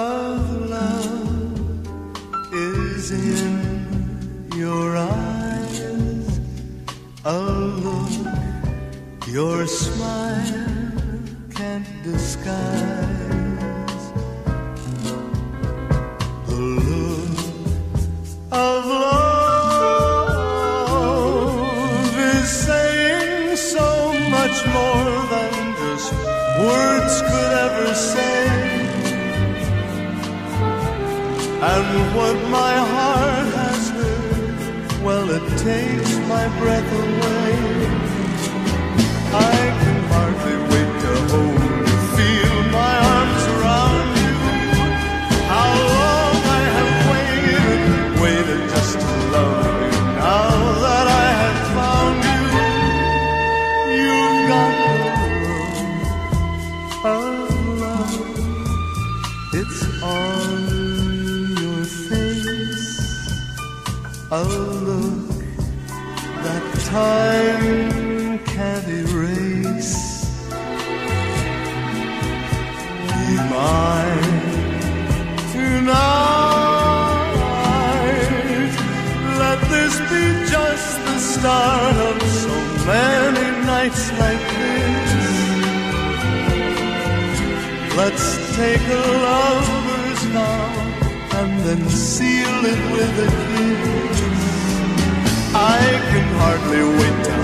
of love is in your eyes, a look your smile can't disguise. The look of love is saying so much more than just words could ever say. And what my heart has heard, well, it takes my breath away. I can hardly wait to hold you, feel my arms around you. How long I have waited just to love you. Now that I have found you, you've got the look of love. It's on your face, a look that time can't erase. Be mine tonight. Let this be just the start of so many nights like this. Let's take a lover's vow and then seal it with a kiss. I can hardly wait to